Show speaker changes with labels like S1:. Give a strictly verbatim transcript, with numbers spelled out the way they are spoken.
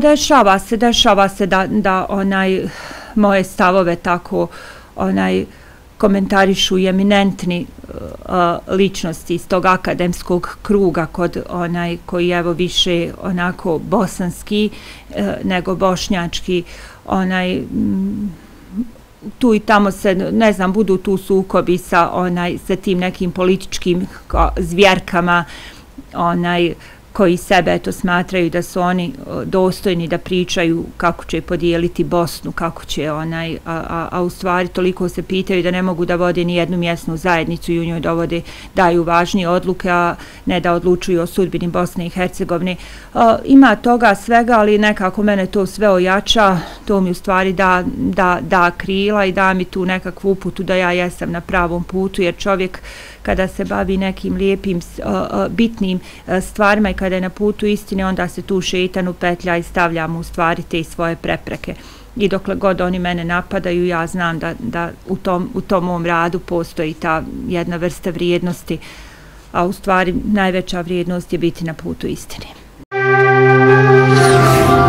S1: dešava se, dešava se da, da onaj moje stavove tako onaj komentarišu i eminentni uh, ličnosti iz tog akademskog kruga kod onaj koji evo više onako bosanski uh, nego bošnjački, onaj m, tu i tamo se, ne znam, budu tu sukobi sa onaj sa tim nekim političkim zvjerkama onaj koji sebe to smatraju da su oni dostojni da pričaju kako će podijeliti Bosnu, kako će onaj, a, a, a u stvari toliko se pitaju da ne mogu da vode ni jednu mjesnu zajednicu i u njoj dovode, daju važnije odluke, a ne da odlučuju o sudbini Bosne i Hercegovine. A, ima toga svega, ali nekako mene to sve ojača, to mi u stvari da, da, da krila i da mi tu nekakvu uputu da ja jesam na pravom putu, jer čovjek kada se bavi nekim lijepim, bitnim stvarima i kada je na putu istine, onda se tu šeitan upetlja i stavlja mu u stvari te svoje prepreke. I dokle god oni mene napadaju, ja znam da, da u, tom, u tom mom radu postoji ta jedna vrsta vrijednosti, a u stvari najveća vrijednost je biti na putu istine.